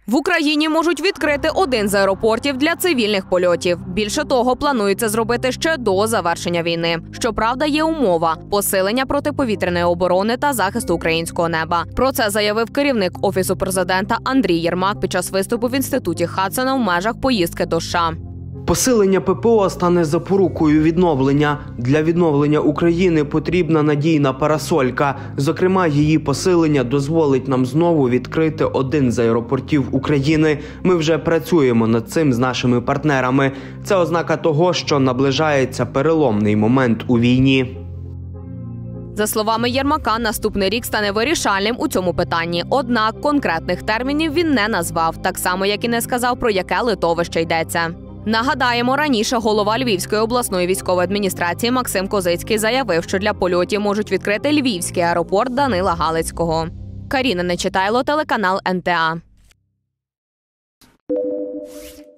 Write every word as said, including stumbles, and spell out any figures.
В Україні можуть відкрити один з аеропортів для цивільних польотів. Більше того, планується зробити ще до завершення війни. Щоправда, є умова – посилення протиповітряної оборони та захисту українського неба. Про це заявив керівник Офісу президента Андрій Єрмак під час виступу в інституті Хадсона в межах поїздки до США. Посилення ППО стане запорукою відновлення. Для відновлення України потрібна надійна парасолька. Зокрема, її посилення дозволить нам знову відкрити один з аеропортів України. Ми вже працюємо над цим з нашими партнерами. Це ознака того, що наближається переломний момент у війні. За словами Єрмака, наступний рік стане вирішальним у цьому питанні. Однак конкретних термінів він не назвав, так само, як і не сказав, про яке литовище йдеться. Нагадаємо, раніше голова Львівської обласної військової адміністрації Максим Козицький заявив, що для польотів можуть відкрити Львівський аеропорт Данила Галицького. Каріна Нечитайло, телеканал ен те а.